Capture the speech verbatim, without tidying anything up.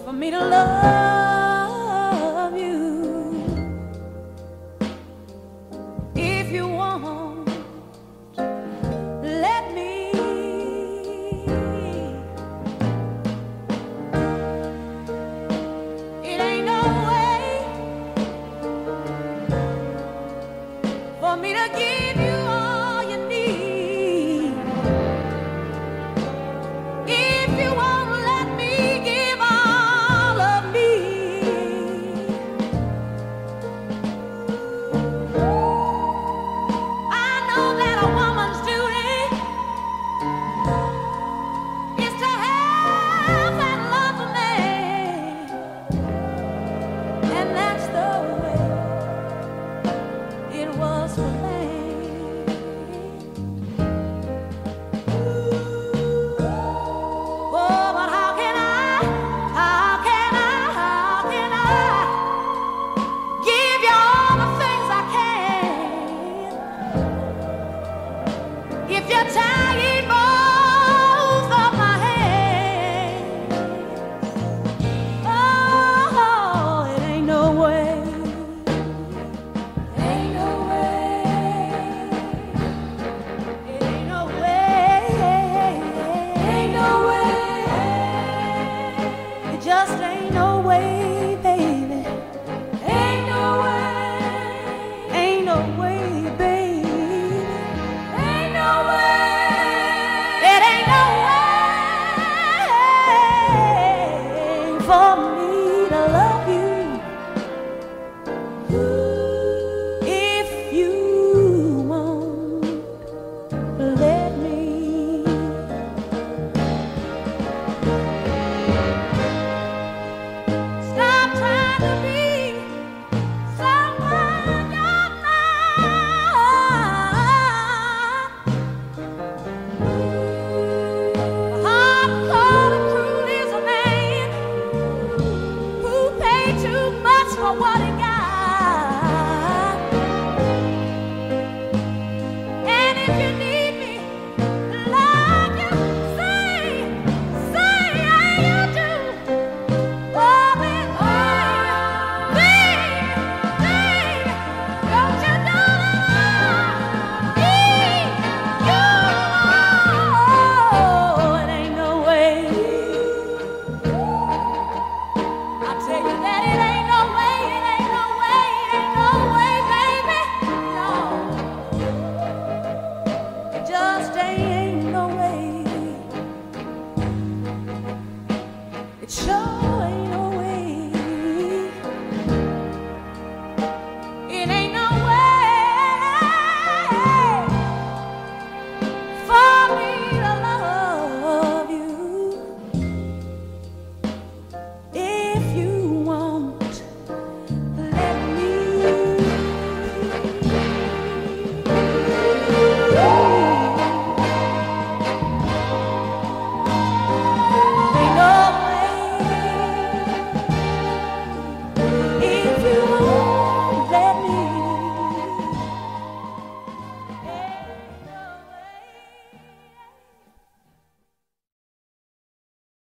for me to love you. If you want, let me. It ain't no way for me to give you all you need. If you won't let me give all of me, I know that a woman's duty is to have and love a man, and that's the way it was for me. Oh, but how can I, how can I, how can I give you all the things I can if you're tying both of my hands? Oh, it ain't no way, ain't no way, it ain't no way, ain't no way, it just ain't no way, baby, ain't no way, ain't no way, baby, ain't no way, it ain't no way for me to love you. If you won't let me. Stop trying to be someone you're not. Hard-cold and cruel is a man who paid too much for what